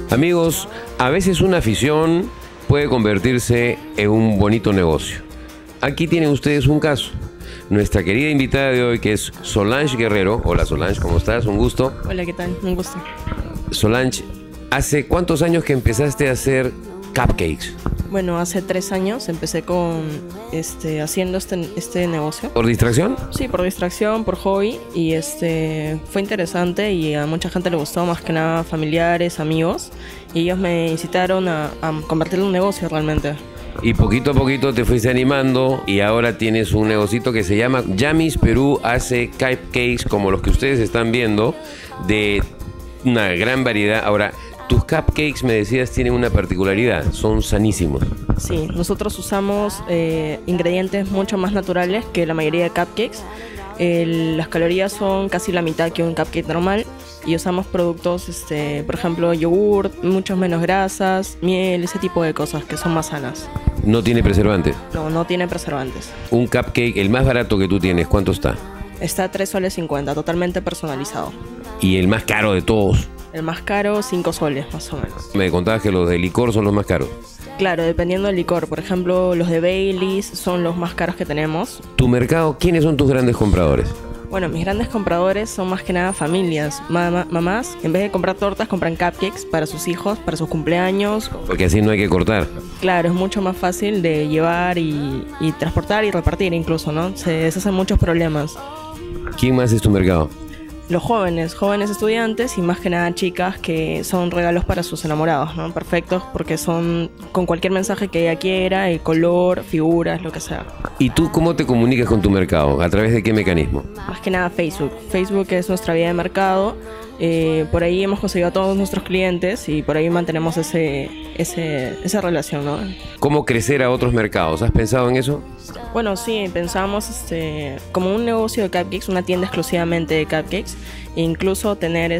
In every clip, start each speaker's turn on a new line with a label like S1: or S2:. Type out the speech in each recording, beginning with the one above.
S1: Amigos, a veces una afición puede convertirse en un bonito negocio. Aquí tienen ustedes un caso. Nuestra querida invitada de hoy, que es Solange Guerrero. Hola Solange, ¿cómo estás? Un gusto.
S2: Hola, ¿qué tal? Un gusto.
S1: Solange, ¿hace cuántos años que empezaste a hacer cupcakes?
S2: Bueno, hace 3 años empecé con haciendo este negocio.
S1: ¿Por distracción?
S2: Sí, por distracción, por hobby. Y fue interesante y a mucha gente le gustó, más que nada familiares, amigos. Y ellos me incitaron a convertirlo en un negocio realmente.
S1: Y poquito a poquito te fuiste animando y ahora tienes un negocito que se llama Yummies Perú. Hace cupcakes como los que ustedes están viendo, de una gran variedad. Ahora, tus cupcakes, me decías, tienen una particularidad, son sanísimos.
S2: Sí, nosotros usamos ingredientes mucho más naturales que la mayoría de cupcakes. Las calorías son casi la mitad que un cupcake normal y usamos productos, por ejemplo, yogur, muchos menos grasas, miel, ese tipo de cosas que son más sanas.
S1: ¿No tiene preservantes?
S2: No, no tiene preservantes.
S1: Un cupcake, el más barato que tú tienes, ¿cuánto está?
S2: Está a 3,50 soles, totalmente personalizado.
S1: ¿Y el más caro de todos?
S2: El más caro, 5 soles más o menos.
S1: Me contabas que los de licor son los más caros.
S2: Claro, dependiendo del licor. Por ejemplo, los de Baileys son los más caros que tenemos.
S1: ¿Tu mercado, quiénes son tus grandes compradores?
S2: Bueno, mis grandes compradores son más que nada familias. Mamás, en vez de comprar tortas, compran cupcakes para sus hijos, para sus cumpleaños.
S1: Porque así no hay que cortar.
S2: Claro, es mucho más fácil de llevar y transportar y repartir incluso, ¿no? Se deshacen muchos problemas.
S1: ¿Quién más es tu mercado?
S2: Los jóvenes estudiantes y más que nada chicas que son regalos para sus enamorados, ¿no? Perfectos porque son con cualquier mensaje que ella quiera, el color, figuras, lo que sea.
S1: ¿Y tú cómo te comunicas con tu mercado? ¿A través de qué mecanismo?
S2: Más que nada Facebook. Facebook es nuestra vía de mercado. Por ahí hemos conseguido a todos nuestros clientes y por ahí mantenemos esa relación, ¿no?
S1: ¿Cómo crecer a otros mercados? ¿Has pensado en eso?
S2: Bueno, sí, pensamos como un negocio de cupcakes, una tienda exclusivamente de cupcakes, e incluso tener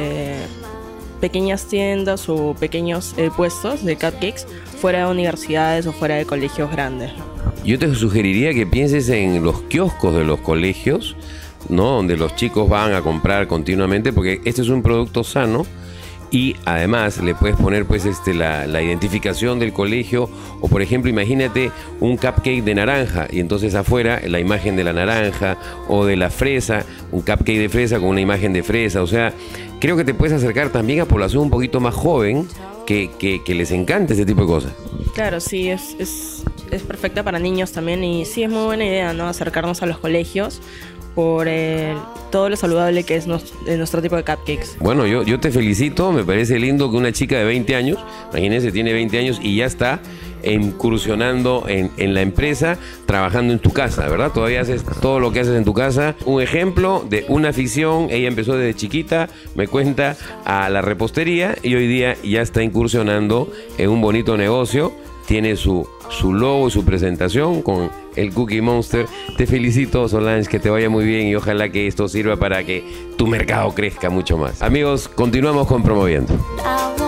S2: pequeñas tiendas o pequeños puestos de cupcakes fuera de universidades o fuera de colegios grandes.
S1: Yo te sugeriría que pienses en los kioscos de los colegios, ¿no? Donde los chicos van a comprar continuamente, porque este es un producto sano. Y además le puedes poner pues la identificación del colegio, o por ejemplo imagínate un cupcake de naranja y entonces afuera la imagen de la naranja, o de la fresa, un cupcake de fresa con una imagen de fresa. O sea, creo que te puedes acercar también a población un poquito más joven que les encanta este tipo de cosas. Claro,
S2: sí, es perfecta para niños también y sí es muy buena idea, ¿no? Acercarnos a los colegios por todo lo saludable que es nuestro tipo de cupcakes.
S1: Bueno, yo te felicito, me parece lindo que una chica de 20 años, imagínense, tiene 20 años y ya está incursionando en la empresa, trabajando en tu casa, ¿verdad? Todavía haces todo lo que haces en tu casa. Un ejemplo de una afición, ella empezó desde chiquita, me cuenta, a la repostería y hoy día ya está incursionando en un bonito negocio. Tiene su logo y su presentación con el Cookie Monster. Te felicito, Solange, que te vaya muy bien y ojalá que esto sirva para que tu mercado crezca mucho más. Amigos, continuamos con Promoviendo.